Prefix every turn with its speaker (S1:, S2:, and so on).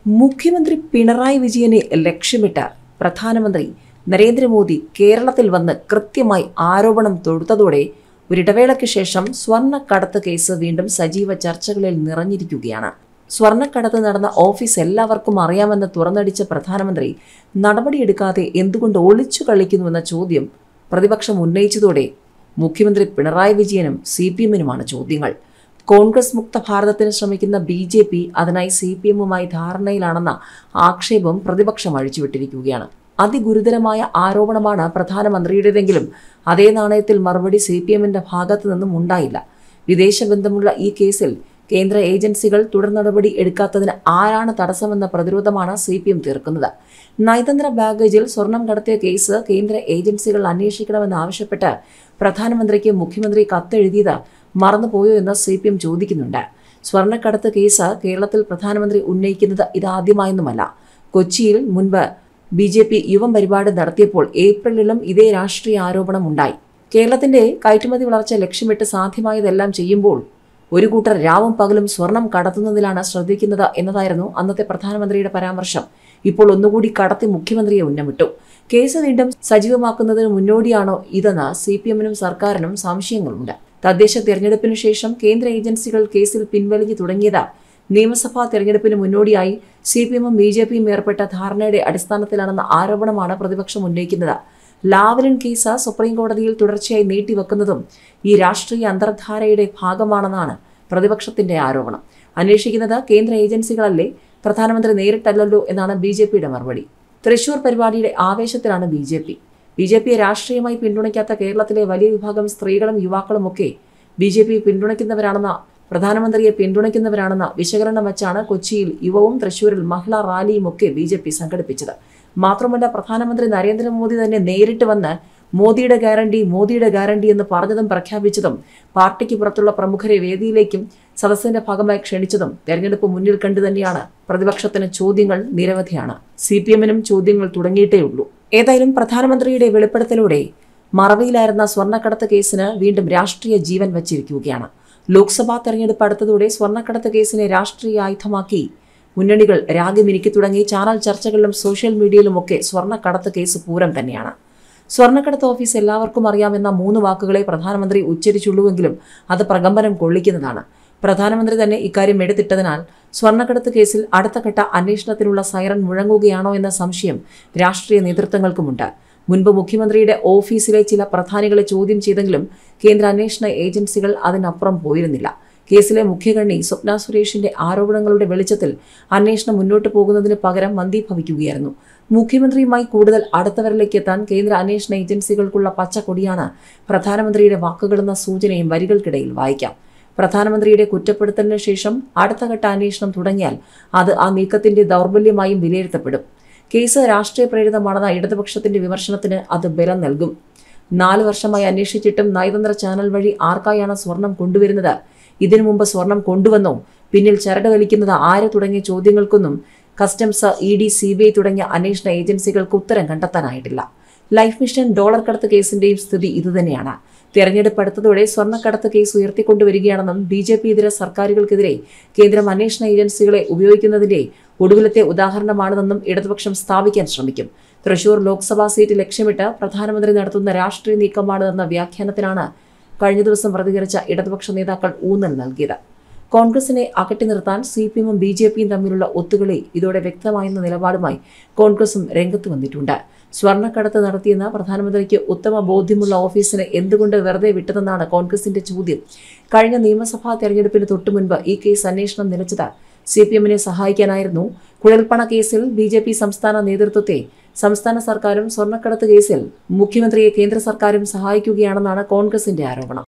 S1: മുഖ്യമന്ത്രി പിണറായി വിജയനെ ലക്ഷ്യമിട്ട് പ്രധാനമന്ത്രി നരേന്ദ്രമോദി കേരളത്തിൽ വന്ന് കൃത്യമായി ആരോപണം തൊടുത്തതോടെ ഒരിടവേളയ്ക്ക് ശേഷം സ്വർണ്ണക്കടത്ത് കേസ് വീണ്ടും സജീവ ചർച്ചകളിൽ നിറഞ്ഞിരിക്കുകയാണ്. സ്വർണ്ണക്കടത്ത് നടന്ന ഓഫീസ് എല്ലാവർക്കും അറിയാമെന്ന് തുറന്നടിച്ച പ്രധാനമന്ത്രി നടപടിയെടുക്കാതെ എന്തുകൊണ്ട് ഒളിച്ചു കളിക്കുന്നുവെന്ന ചോദ്യം പ്രതിപക്ഷം ഉന്നയിച്ചതോടെ മുഖ്യമന്ത്രി പിണറായി വിജയനും CPM-നുമാണ് ചോദ്യങ്ങൾ. കോൺഗ്രസ് മുക്ത ഭാരതത്തിന് ശ്രമിക്കുന്ന BJP അതിനായി CPM-മായി ധാരണയിലാണെന്ന ആക്ഷേപം പ്രതിപക്ഷം അഴിച്ചുവിട്ടിരിക്കുകയാണ്. അതിഗുരുതരമായ ആരോപണമാണ് പ്രധാനമന്ത്രിയുടേതെങ്കിലും അതേ നാണയത്തിൽ മറുപടി CPM-ന്റെ ഭാഗത്തു നിന്നും ഉണ്ടായില്ല. വിദേശ ബന്ധമുള്ള ഈ കേസിൽ കേന്ദ്ര ഏജൻസികൾ തുടർ നടപടി എടുക്കാത്തതിന് ആരാണ് തടസ്സമെന്ന പ്രതിരോധമാണ് CPM തീർക്കുന്നത്. നയതന്ത്ര ബാഗേജിൽ സ്വർണം കടത്തിയ കേസ് കേന്ദ്ര ഏജൻസികൾ അന്വേഷിക്കണമെന്നാവശ്യപ്പെട്ട് പ്രധാനമന്ത്രിക്ക് മുഖ്യമന്ത്രി കത്തെഴുതിയത് മറന്നുപോയോ എന്ന് CPM ചോദിക്കുന്നുണ്ട്. സ്വർണ്ണക്കടത്ത് കേസ് കേരളത്തിൽ പ്രധാനമന്ത്രി ഉന്നയിക്കുന്നത് ഇതാദ്യമായൊന്നുമല്ല. കൊച്ചിയിൽ മുൻപ് BJP യുവം പരിപാടി നടത്തിയപ്പോൾ ഏപ്രിലിലും ഇതേ രാഷ്ട്രീയ ആരോപണം ഉണ്ടായി. കേരളത്തിന്റെ കയറ്റുമതി വളർച്ച ലക്ഷ്യമിട്ട് സാധ്യമായതെല്ലാം ചെയ്യുമ്പോൾ ഒരു കൂട്ടർ രാവും പകലും സ്വർണം കടത്തുന്നതിലാണ് ശ്രദ്ധിക്കുന്നത് എന്നതായിരുന്നു അന്നത്തെ പ്രധാനമന്ത്രിയുടെ പരാമർശം. ഇപ്പോൾ ഒന്നുകൂടി കടത്തി മുഖ്യമന്ത്രിയെ ഉന്നമിട്ടു. കേസ് വീണ്ടും സജീവമാക്കുന്നതിന് മുന്നോടിയാണോ ഇതെന്ന് CPM-നും സർക്കാരിനും സംശയങ്ങളുണ്ട്. തദ്ദേശ തെരഞ്ഞെടുപ്പിനു ശേഷം കേന്ദ്ര ഏജൻസികൾ കേസിൽ പിൻവലിഞ്ഞു തുടങ്ങിയത് നിയമസഭാ തെരഞ്ഞെടുപ്പിന് മുന്നോടിയായി CPM-ഉം BJP-യും ഏർപ്പെട്ട ധാരണയുടെ അടിസ്ഥാനത്തിലാണെന്ന ആരോപണമാണ് പ്രതിപക്ഷം ഉന്നയിക്കുന്നത്. ലാവ്ലിൻ കേസ് സുപ്രീം കോടതിയിൽ തുടർച്ചയായി നീട്ടിവെക്കുന്നതും ഈ രാഷ്ട്രീയ അന്തർധാരയുടെ ഭാഗമാണെന്നാണ് പ്രതിപക്ഷത്തിന്റെ ആരോപണം. അന്വേഷിക്കുന്നത് കേന്ദ്ര ഏജൻസികളല്ലേ, പ്രധാനമന്ത്രി നേരിട്ടല്ലല്ലോ എന്നാണ് BJP-യുടെ മറുപടി. തൃശൂർ പരിപാടിയുടെ ആവേശത്തിലാണ് BJP-യെ രാഷ്ട്രീയമായി പിന്തുണയ്ക്കാത്ത കേരളത്തിലെ വലിയ വിഭാഗം സ്ത്രീകളും യുവാക്കളുമൊക്കെ BJP പിന്തുണയ്ക്കുന്നവരാണെന്ന പ്രധാനമന്ത്രിയെ പിന്തുണയ്ക്കുന്നവരാണെന്ന വിശകലനം വച്ചാണ് കൊച്ചിയിൽ യുവവും തൃശൂരിൽ മഹിളാ റാലിയുമൊക്കെ BJP സംഘടിപ്പിച്ചത്. മാത്രമല്ല, പ്രധാനമന്ത്രി നരേന്ദ്രമോദി തന്നെ നേരിട്ട് വന്ന് മോദിയുടെ ഗ്യാരണ്ടി എന്ന് പറഞ്ഞതും പ്രഖ്യാപിച്ചതും പാർട്ടിക്ക് പുറത്തുള്ള പ്രമുഖരെ വേദിയിലേക്കും സദസ്സിന്റെ ഭാഗമായി ക്ഷണിച്ചതും തെരഞ്ഞെടുപ്പ് മുന്നിൽ കണ്ടു തന്നെയാണ്. പ്രതിപക്ഷത്തിന് ചോദ്യങ്ങൾ നിരവധിയാണ്. CPM-നും ചോദ്യങ്ങൾ തുടങ്ങിയിട്ടേയുള്ളൂ. ഏതായാലും പ്രധാനമന്ത്രിയുടെ വെളിപ്പെടുത്തലോടെ മറവിയിലായിരുന്ന സ്വർണ്ണക്കടത്ത് കേസിന് വീണ്ടും രാഷ്ട്രീയ ജീവൻ വച്ചിരിക്കുകയാണ്. ലോക്സഭാ തെരഞ്ഞെടുപ്പ് അടുത്തതോടെ സ്വർണ്ണക്കടത്ത് കേസിനെ രാഷ്ട്രീയ ആയുധമാക്കി മുന്നണികൾ രാഗമിനിക്കി തുടങ്ങി. ചാനൽ ചർച്ചകളിലും സോഷ്യൽ മീഡിയയിലുമൊക്കെ സ്വർണ്ണക്കടത്ത് കേസ് പൂരം തന്നെയാണ്. സ്വർണ്ണക്കടത്ത് ഓഫീസ് എല്ലാവർക്കും അറിയാമെന്ന 3 വാക്കുകളെ പ്രധാനമന്ത്രി ഉച്ചരിച്ചുള്ളൂവെങ്കിലും അത് പ്രകമ്പനം കൊള്ളിക്കുന്നതാണ്. പ്രധാനമന്ത്രി തന്നെ ഇക്കാര്യം എടുത്തിട്ടതിനാൽ സ്വർണ്ണക്കടത്ത് കേസിൽ അടുത്ത ഘട്ട അന്വേഷണത്തിനുള്ള സൈറൻ മുഴങ്ങുകയാണോ എന്ന സംശയം രാഷ്ട്രീയ നേതൃത്വങ്ങൾക്കുമുണ്ട്. മുൻപ് മുഖ്യമന്ത്രിയുടെ ഓഫീസിലെ ചില പ്രധാനികളെ ചോദ്യം ചെയ്തെങ്കിലും കേന്ദ്ര അന്വേഷണ ഏജൻസികൾ അതിനപ്പുറം പോയിരുന്നില്ല. കേസിലെ മുഖ്യകണ്ണി സ്വപ്ന സുരേഷിന്റെ ആരോപണങ്ങളുടെ വെളിച്ചത്തിൽ അന്വേഷണം മുന്നോട്ട് പോകുന്നതിന് പകരം മന്ദീഭവിക്കുകയായിരുന്നു. മുഖ്യമന്ത്രിയുമായി കൂടുതൽ അടുത്തവരിലേക്ക് എത്താൻ കേന്ദ്ര അന്വേഷണ ഏജൻസികൾക്കുള്ള പച്ചക്കൊടിയാണ് പ്രധാനമന്ത്രിയുടെ വാക്കുകളെന്ന സൂചനയും വരികൾക്കിടയിൽ വായിക്കാം. പ്രധാനമന്ത്രിയുടെ കുറ്റപ്പെടുത്തലിന് ശേഷം അടുത്ത ഘട്ട അന്വേഷണം തുടങ്ങിയാൽ അത് ആ നീക്കത്തിന്റെ ദൗർബല്യമായും വിലയിരുത്തപ്പെടും. കേസ് രാഷ്ട്രീയ പ്രേരിതമാണെന്ന ഇടതുപക്ഷത്തിന്റെ വിമർശനത്തിന് അത് ബലം നൽകും. 4 വർഷമായി അന്വേഷിച്ചിട്ടും നയതന്ത്ര ചാനൽ വഴി ആർക്കായാണ് സ്വർണം കൊണ്ടുവരുന്നത്, ഇതിനു മുമ്പ് സ്വർണം കൊണ്ടുവന്നോ, പിന്നിൽ ചരട് വലിക്കുന്നത് ആര് തുടങ്ങിയ ചോദ്യങ്ങൾക്കൊന്നും കസ്റ്റംസ്, ED, CBI തുടങ്ങിയ അന്വേഷണ ഏജൻസികൾക്ക് ഉത്തരം കണ്ടെത്താനായിട്ടില്ല. ലൈഫ് മിഷൻ ഡോളർ കടത്ത് കേസിന്റെയും സ്ഥിതി ഇതുതന്നെയാണ്. തെരഞ്ഞെടുപ്പ് അടുത്തതോടെ സ്വർണ്ണക്കടത്ത് കേസ് ഉയർത്തിക്കൊണ്ടുവരികയാണെന്നും BJP ഇതര സർക്കാരുകൾക്കെതിരെ കേന്ദ്രം അന്വേഷണ ഏജൻസികളെ ഉപയോഗിക്കുന്നതിന്റെ ഒടുവിലത്തെ ഉദാഹരണമാണെന്നും ഇടതുപക്ഷം സ്ഥാപിക്കാൻ ശ്രമിക്കും. തൃശൂർ ലോക്സഭാ സീറ്റ് ലക്ഷ്യമിട്ട് പ്രധാനമന്ത്രി നടത്തുന്ന രാഷ്ട്രീയ നീക്കമാണെന്ന വ്യാഖ്യാനത്തിനാണ് കഴിഞ്ഞ ദിവസം പ്രതികരിച്ച ഇടതുപക്ഷ നേതാക്കൾ ഊന്നൽ നൽകിയത്. കോൺഗ്രസിനെ അകറ്റി നിർത്താൻ CPM-ഉം BJP-യും തമ്മിലുള്ള ഒത്തുകളി ഇതോടെ വ്യക്തമായെന്ന നിലപാടുമായി കോൺഗ്രസും രംഗത്ത് വന്നിട്ടുണ്ട്. സ്വർണ്ണക്കടത്ത് നടത്തിയെന്ന പ്രധാനമന്ത്രിക്ക് ഉത്തമ ബോധ്യമുള്ള ഓഫീസിനെ എന്തുകൊണ്ട് വെറുതെ വിട്ടതെന്നാണ് കോൺഗ്രസിന്റെ ചോദ്യം. കഴിഞ്ഞ നിയമസഭാ തെരഞ്ഞെടുപ്പിന് തൊട്ടുമുൻപ് ഈ കേസ് അന്വേഷണം നിലച്ചത് CPM-നെ സഹായിക്കാനായിരുന്നു. കുഴൽപ്പണ കേസിൽ BJP സംസ്ഥാന നേതൃത്വത്തെ സംസ്ഥാന സർക്കാരും സ്വർണ്ണക്കടത്ത് കേസിൽ മുഖ്യമന്ത്രിയെ കേന്ദ്ര സർക്കാരും സഹായിക്കുകയാണെന്നാണ് കോൺഗ്രസിന്റെ ആരോപണം.